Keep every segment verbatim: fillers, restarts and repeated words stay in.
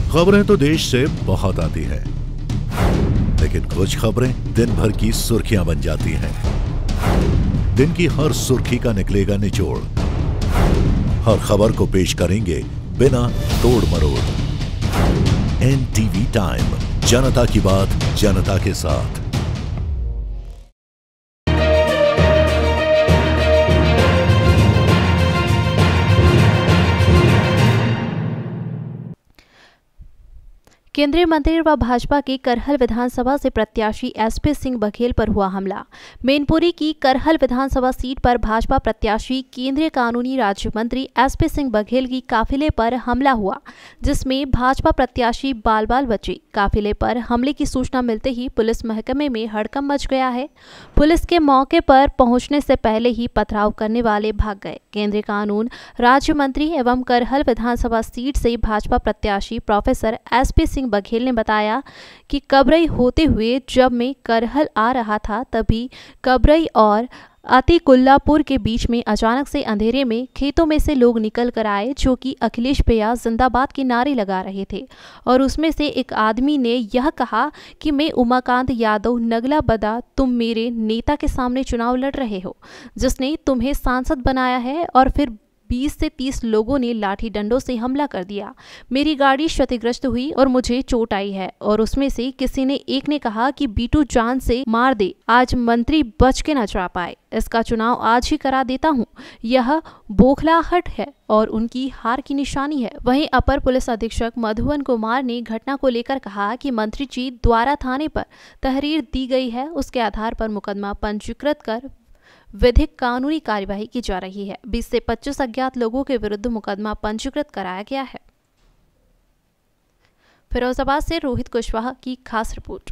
खबरें तो देश से बहुत आती हैं, लेकिन कुछ खबरें दिन भर की सुर्खियां बन जाती हैं। दिन की हर सुर्खी का निकलेगा निचोड़। हर खबर को पेश करेंगे बिना तोड़ मरोड़। एनटीवी टाइम, जनता की बात जनता के साथ। केंद्रीय मंत्री व भाजपा के करहल विधानसभा से प्रत्याशी एसपी सिंह बघेल पर हुआ हमला। मैनपुरी की करहल विधानसभा सीट पर भाजपा प्रत्याशी केंद्रीय कानूनी राज्य मंत्री एसपी सिंह बघेल की काफिले पर हमला हुआ, जिसमें भाजपा प्रत्याशी बाल बाल बचे। काफिले पर हमले की सूचना मिलते ही पुलिस महकमे में हड़कंप मच गया है। पुलिस के मौके पर पहुंचने से पहले ही पथराव करने वाले भाग गए। केंद्रीय कानून राज्य मंत्री एवं करहल विधानसभा सीट से भाजपा प्रत्याशी प्रोफेसर एसपी सिंह बघेल ने बताया कि कबरई होते हुए जब मैं करहल आ रहा था, तभी कबरई और अतिकुल्लापुर के बीच में अचानक से अंधेरे में खेतों में से लोग निकल कर आए, जो कि अखिलेश भैया जिंदाबाद के नारे लगा रहे थे। और उसमें से एक आदमी ने यह कहा कि मैं उमाकांत यादव नगला बदा, तुम मेरे नेता के सामने चुनाव लड़ रहे हो, जिसने तुम्हें सांसद बनाया है। और फिर बीस से तीस लोगों ने लाठी डंडों से हमला कर दिया। मेरी गाड़ी क्षतिग्रस्त हुई और मुझे चोट आई है। और उसमें से किसी ने एक ने कहा कि बीटू जान से मार दे, आज मंत्री बच के न जा पाए, इसका चुनाव आज ही करा देता हूं। यह बौखलाहट है और उनकी हार की निशानी है। वहीं अपर पुलिस अधीक्षक मधुवन कुमार ने घटना को लेकर कहा कि मंत्री जी द्वारा थाने पर तहरीर दी गई है, उसके आधार पर मुकदमा पंजीकृत कर विधिक कानूनी कार्यवाही की जा रही है। बीस से पच्चीस अज्ञात लोगों के विरुद्ध मुकदमा पंजीकृत कराया गया है। फिरोजाबाद से रोहित कुशवाहा की खास रिपोर्ट।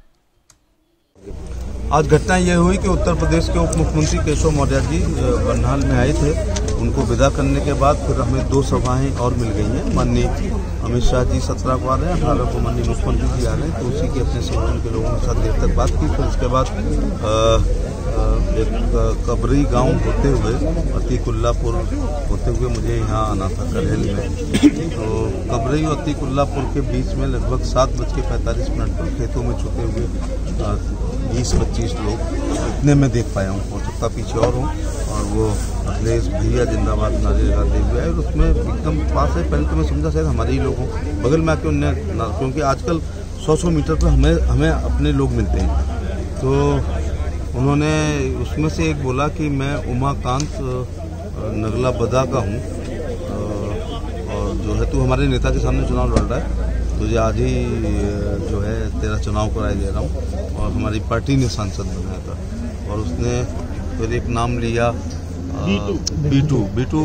आज घटना यह हुई कि उत्तर प्रदेश के उप मुख्यमंत्री केशव मौर्य जी बनिहाल में आए थे। उनको विदा करने के बाद फिर हमें दो सभाएं और मिल गई हैं। माननीय अमित शाह जी सत्रह को आ रहे हैं, अठारह को माननीय मुख्यमंत्री जी आ रहे हैं, तो उसी के अपने संगठन के लोगों के साथ देर तक बात की। फिर उसके बाद आ, एक कबरी गांव होते हुए अतिकुल्लापुर होते हुए मुझे यहाँ आना था करहल में। तो कबरी और अतिकुल्लापुर के बीच में लगभग सात बज के पैंतालीस मिनट पर खेतों में छुपे हुए बीस पच्चीस लोग, इतने में देख पाया हूँ, हो सकता पीछे और हूँ। और वो अखिलेश भैया जिंदाबाद नारे लगाते हुए आए और उसमें एकदम पास है। पहले तो मैं समझा शायद हमारे ही लोग हों, बगल में आके उनने, क्योंकि आजकल सौ सौ मीटर पर हमें हमें अपने लोग मिलते हैं। तो उन्होंने उसमें से एक बोला कि मैं उमाकांत नगला बदा का हूँ और जो है तू हमारे नेता के सामने चुनाव लड़ रहा है, तुझे आज ही जो है तेरा चुनाव कराए दे रहा हूँ। और हमारी पार्टी ने सांसद बनाया था। और उसने फिर एक नाम लिया बीटू बीटू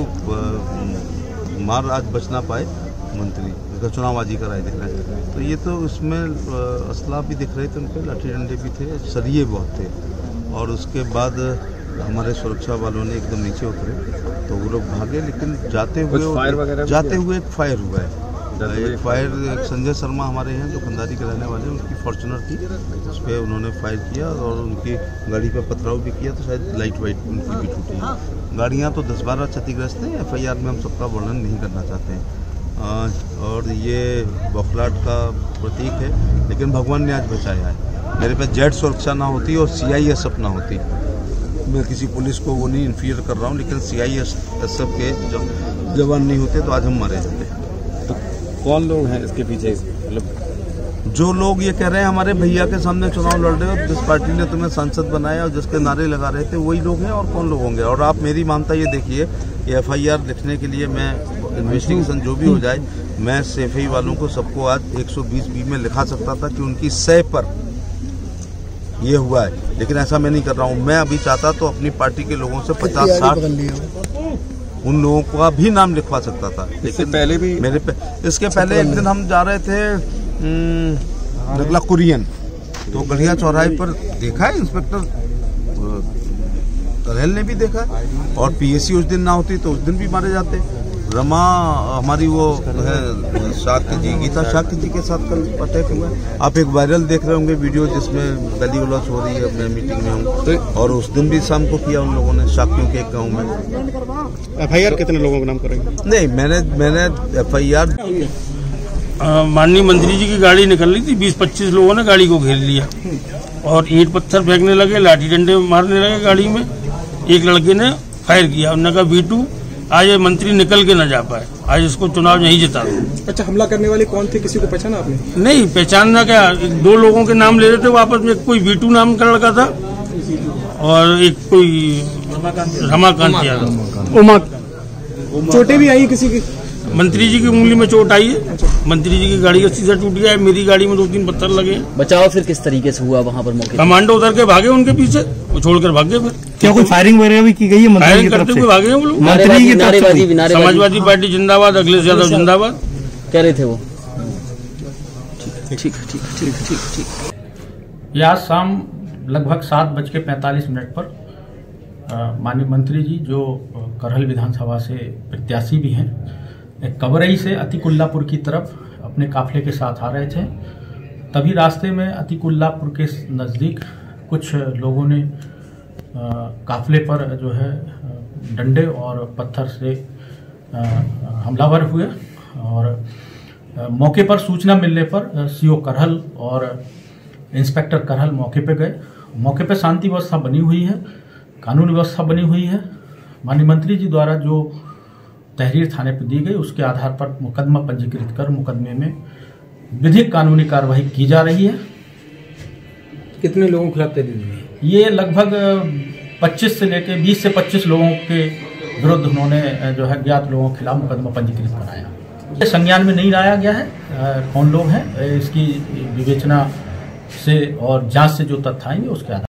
मार आज बच ना पाए मंत्री, इसका चुनाव आज ही कराए दिख रहा है। तो ये तो इसमें असला भी दिख रहे थे, उनके लाठी डंडे भी थे, सरिये बहुत थे। और उसके बाद हमारे सुरक्षा वालों ने एकदम नीचे उतरे तो वो लोग भागे, लेकिन जाते हुए फायर वगैरह जाते हुए एक फायर हुआ है। एक फायर एक संजय शर्मा हमारे हैं जो खंडारी के रहने वाले हैं, उनकी फॉर्चुनर थी, उस पर उन्होंने फायर किया और उनकी गाड़ी पर पथराव भी किया, तो शायद लाइट वाइट उनकी भी टूटी। गाड़ियाँ तो दस बारह क्षतिग्रस्त हैं। एफ आई आर में हम सबका वर्णन नहीं करना चाहते हैं। और ये बौखलाहट का प्रतीक है, लेकिन भगवान ने आज बचाया है। मेरे पे जेड सुरक्षा ना होती और सी आई एस एफ ना होती, मैं किसी पुलिस को वो नहीं इन्फीयर कर रहा हूँ, लेकिन सी आई एस एफ के जब जवान नहीं होते तो आज हम मारे जाते। तो कौन लोग हैं इसके पीछे? मतलब जो लोग ये कह रहे हैं हमारे भैया के सामने चुनाव लड़ रहे हो, जिस पार्टी ने तुम्हें सांसद बनाया और जिसके नारे लगा रहे थे, वही लोग हैं। और कौन लोग होंगे? और आप मेरी मानता ये देखिए कि एफ आई आर लिखने के लिए मैं इन्वेस्टिगेशन जो भी हो जाए, मैं सेफई वालों को सबको आज एक सौ बीस बी में लिखा सकता था कि उनकी सह पर ये हुआ है, लेकिन ऐसा मैं नहीं कर रहा हूँ। मैं अभी चाहता तो अपनी पार्टी के लोगों से पचास साठ उन लोगों का भी नाम लिखवा सकता था, लेकिन पहले भी मेरे पे इसके पहले एक दिन हम जा रहे थे नगला कुरियन, तो गढ़िया चौराहे पर देखा है इंस्पेक्टर करहल ने भी देखा, और पी एस सी उस दिन ना होती तो उस दिन भी मारे जाते। रमा हमारी वो है शाक्य जी, गीता शाक्य जी के साथ कल अटैक हुआ। आप एक वायरल देख रहे होंगे वीडियो जिसमें गली गलौच हो रही है, मैं मीटिंग में हूँ, तो और उस दिन भी शाम को किया उन लोगों ने शाक्यों के एक गाँव में। एफ आई आर कितने लोगों का नाम करेंगे? नहीं, मैंने मैंने एफ आई आर माननीय मंत्री जी की गाड़ी निकल रही थी, बीस पच्चीस लोगों ने गाड़ी को घेर लिया और ईंट पत्थर फेंकने लगे, लाठी डंडे मारने लगे गाड़ी में। एक लड़के ने फायर किया, उन्होंने कहा बीटू आज ये मंत्री निकल के न जा पाए, आज इसको चुनाव नहीं जिता दो। अच्छा, हमला करने वाले कौन थे, किसी को पहचाना आपने? नहीं पहचानना क्या, दो लोगों के नाम ले रहे थे वापस में, कोई बीटू नाम का लड़का था और एक कोई रमाकांत यादव। उमा चोटें भी आई किसी की? मंत्री जी की उंगली में चोट आई है, मंत्री जी की गाड़ी का शीशा टूट गया है, मेरी गाड़ी में दो तीन पत्थर लगे। बचाव फिर किस तरीके से हुआ वहाँ पर मौके? कमांडो उतर के भागे उनके पीछे, वो छोड़कर भाग गए। फिर क्या कोई फायरिंग वगैरह भी की गई है? मंत्री फायरिंग करते हुए भागे हैं वो लोग। मंत्री की नारेबाजी, समाजवादी पार्टी जिंदाबाद, अखिलेश यादव जिंदाबाद कह रहे थे वो। ठीक ठीक ठीक ठीक ठीक ठीक। ये आज शाम लगभग सात बज के पैंतालीस मिनट पर माननीय मंत्री जी जो करहल विधानसभा से प्रत्याशी भी हैं, कबरई से अतिकुल्लापुर की तरफ अपने काफले के साथ आ रहे थे। तभी रास्ते में अतिकुल्लापुर के नज़दीक कुछ लोगों ने काफले पर जो है डंडे और पत्थर से हमलावर हुए और मौके पर सूचना मिलने पर सीओ करहल और इंस्पेक्टर करहल मौके पे गए। मौके पे शांति व्यवस्था बनी हुई है, कानून व्यवस्था बनी हुई है। माननीय मंत्री जी द्वारा जो तहरीर थाने पर दी गई उसके आधार पर मुकदमा पंजीकृत कर मुकदमे में विधिक कानूनी कार्रवाई की जा रही है। कितने लोगों के खिलाफ तहरीर दी? ये लगभग पच्चीस से लेकर बीस से पच्चीस लोगों के विरुद्ध उन्होंने जो है ज्ञात लोगों के खिलाफ मुकदमा पंजीकृत कराया। ये संज्ञान में नहीं लाया गया है कौन लोग हैं, इसकी विवेचना से और जांच से जो तथ्य आएंगे उसके आधार